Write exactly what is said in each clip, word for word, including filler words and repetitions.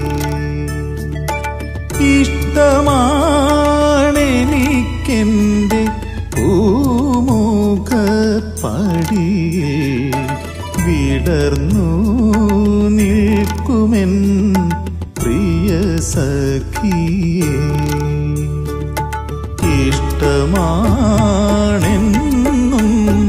ഇഷ്ടമാണെനിക്കെന്റെ പൂമുഖപ്പടിയെ വിടർന്നു നിൽക്കുമെൻ പ്രിയ സഖിയേ. ഇഷ്ടമാണെന്നും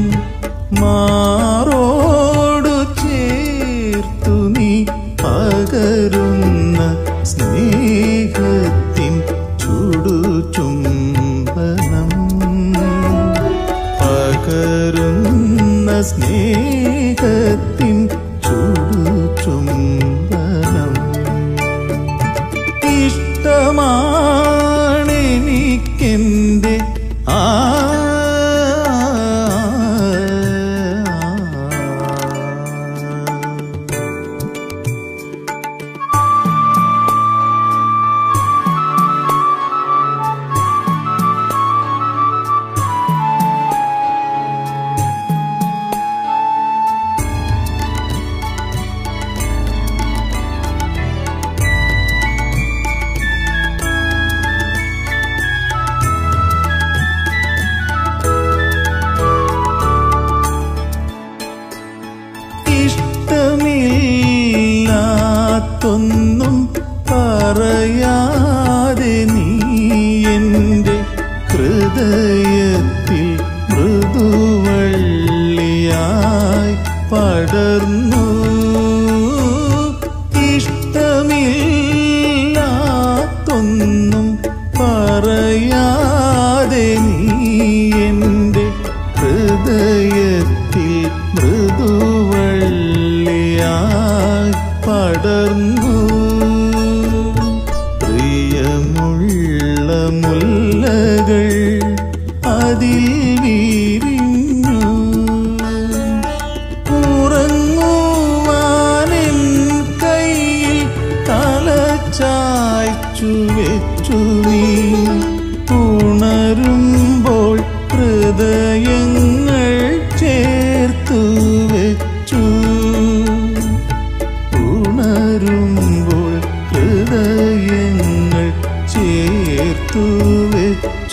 മാറോടു ചേർത്തു നീ പകരുന്ന സ്നേഹത്തിൻ ചുടുചുംബനം, പകരുന്ന സ്നേഹത്തിൻ ചുടുചുംബനം. ഇഷ്ടമാണെനിക്കെന്റെ ആ ഇഷ്ടമില്ലാത്തൊന്നും പറയാതെ നീ എൻ്റെ ഹൃദയത്തിൽ മൃദുവള്ളിയായി പടർന്നു. ഇഷ്ടമില്ലാത്തൊന്നും പറയാതെ നീ എൻ്റെ ഹൃദയത്തിൽ മൃദുവള്ളിയായി പടർന്നു. പ്രിയമുള്ള മുല്ലകൾ അതിൽ വിരിഞ്ഞു. ഉറങ്ങുവാനെൻ കയ്യിൽ തലചായ്ച്ചു വെച്ചു നീ. ഉണരുമ്പോൾ ഹൃദയങ്ങൾ ചേർത്തു വെച്ചു. ഉണരുമ്പോൾ ഹൃദയങ്ങൾ ചേർത്തു വെച്ചു.